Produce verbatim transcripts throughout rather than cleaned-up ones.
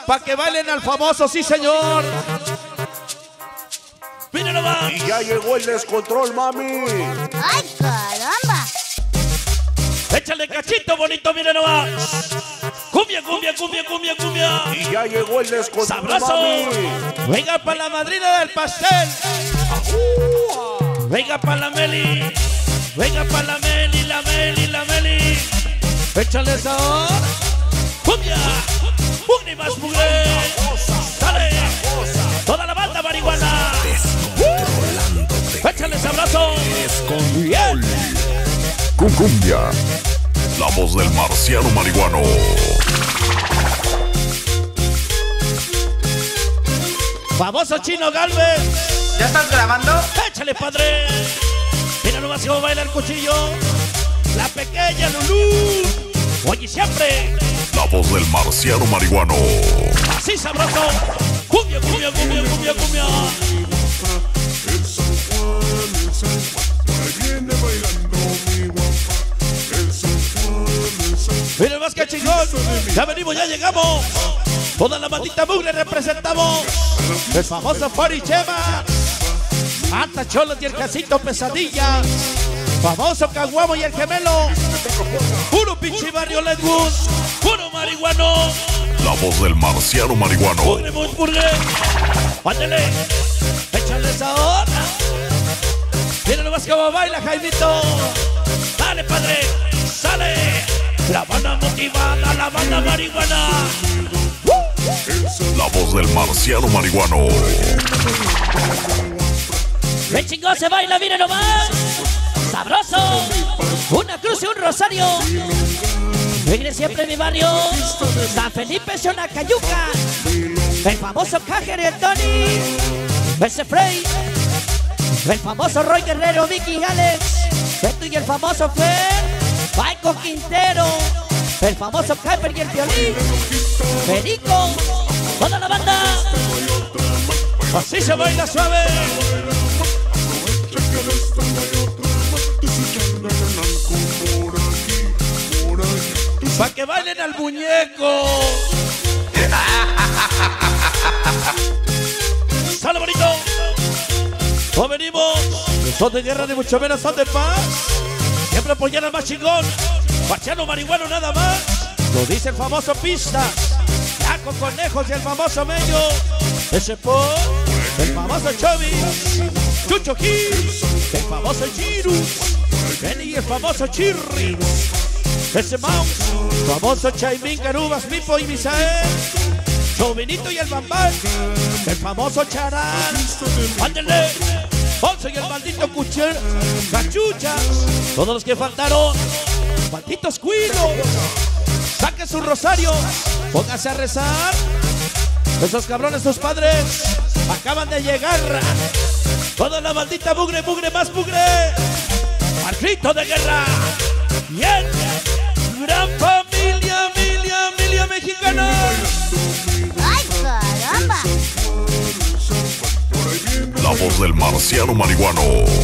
pa' que bailen al famoso, sí señor. Míralo va. Y ya llegó el descontrol, mami. ¡Ay, caramba! Échale cachito bonito, míralo va. Cumbia, cumbia, cumbia, cumbia, cumbia. Y ya llegó el descontrol, Sabroso. mami. Venga pa' la madrina del pastel. Venga pa' la Meli. Venga pa' la Meli, la Meli, la Meli. Échale sabor. Cumbia. Mugre más mugre. Dale. Toda la banda marihuana. Échale sabroso. Bien. Con cumbia, la voz del marciano marihuano. Famoso Chino Galvez. ¿Ya estás grabando? Échale, padre. Mira nomás cómo baila el cuchillo. La pequeña Lulú. Oye, siempre. La voz del marciano marihuano. Así sabroso. Cumbia, cumbia, cumbia, cumbia, cumbia. Miren más que chingón. Ya venimos, ya llegamos. Toda la bandita mugre representamos. El famoso Porichema. Mata Cholos y el Casito Pesadilla. Famoso Caguamo y el Gemelo. Puro pinche barrio Ledwood. Puro marihuano. La voz del marciano marihuano. Mugre, mugre. Ándale. Échale sabor. Mira nomás cómo baila Jaimito. Dale, padre. Sale. La banda motivada, la banda marihuana. La voz del marciano marihuano. ¡Qué chingón se baila! ¡Miren nomás! ¡Sabroso! Una cruz y un rosario. Viene siempre mi barrio. San Felipe, Xonacayuca. El famoso Cajer y el Tony. Ese Frey. El famoso Roy Guerrero, Vicky Alex. Beto y el famoso Fer. Paco Quintero. El famoso Kuiper y el Violín. Perico. Toda la banda. Así se baila suave. Pa' que bailen al muñeco. ¡Sale bonito! No venimos. No son de guerra ni mucho menos son de paz. Siempre apoyar al más chingón. Marciano marihuano nada más. Lo dice el famoso Pistas. Taco Conejos y el famoso Mello. Ese por el famoso Chovy. Chucho Gil. El famoso Girus. Benny y el famoso Chirri. Ese Mouse. Famoso Chaimín, Garubas, Mipo y Misael. Chovinito y el Bambán. El famoso Charán. Ándale. Once y el maldito Cucher. Cachuchas. Todos los que faltaron. Malditos cuidos. Saquen su rosario. Póngase a rezar. Esos cabrones, sus padres, acaban de llegar. Toda la maldita mugre, mugre, más mugre. Al grito de guerra. Bien. Gran familia, familia, familia mexicana. ¡Ay, caramba! La voz del marciano marihuano.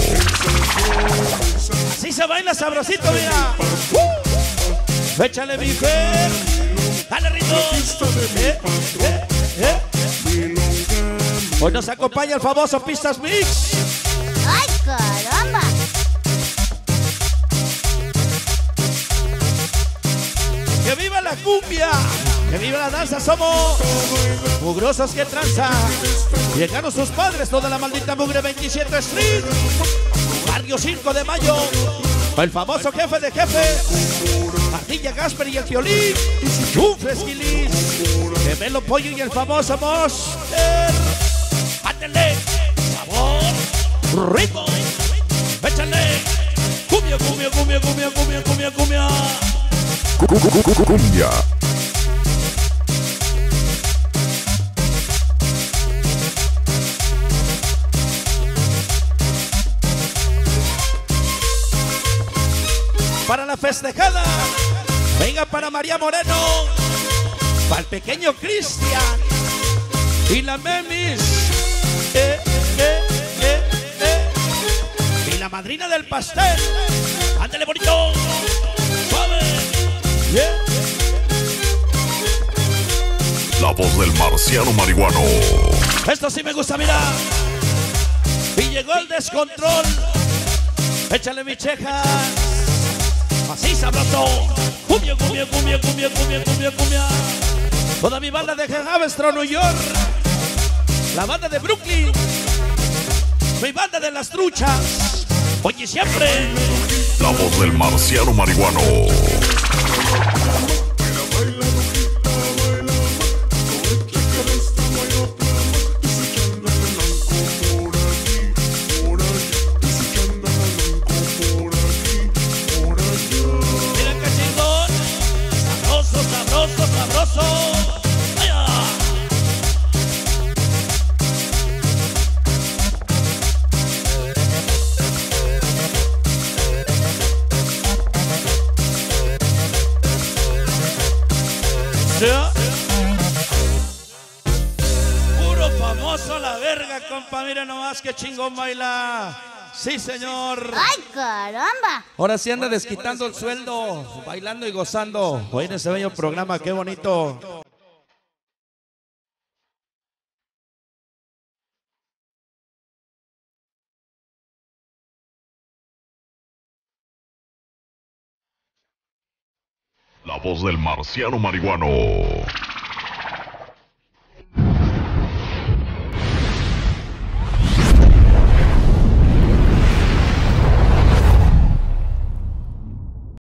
Así se baila sabrosito, mira. Uh. Échale mi Fer. Dale, Rito. Eh, eh, eh. Hoy nos acompaña el famoso Pistas Mix. ¡Ay, caramba! ¡Que viva la cumbia! ¡Que viva la danza! Somos mugrosos que tranza. Llegaron sus padres, toda la maldita mugre veintisiete Street. Barrio cinco de mayo. El famoso jefe de jefes. Ardilla Gasper y el Violín. Un fresquilis. Gemelo Pollo y el famoso Monster. ¡Ándale! ¡Sabor! ¡Rico! ¡Échale! ¡Cumbia, cumbia, cumbia, cumbia, cumbia, cumbia, cumbia! Cumbia. Para la festejada, venga para María Moreno, para el pequeño Cristian y la Memis, eh, eh, eh, eh. Y la madrina del pastel. Ándale bonito, suave, yeah. La voz del marciano marihuano. Esto sí me gusta, mira. Y llegó el descontrol. Échale mi cheja. Así sabroso. Cumbia, cumbia, cumbia, cumbia, cumbia, cumbia, cumbia. Toda mi banda de Havestro, New York. La banda de Brooklyn. Mi banda de las truchas. Oye, siempre. La voz del marciano marihuano. Mira qué chingón. Sabroso, sabroso, sabroso. ¡Vaya! ¿Ya? Puro famoso la verga, compa. Mira nomás qué chingón baila. Sí, señor. ¡Ay, caramba! Ahora sí anda desquitando el sueldo, bailando y gozando. Hoy en ese bello programa, qué bonito. La voz del marciano marihuano.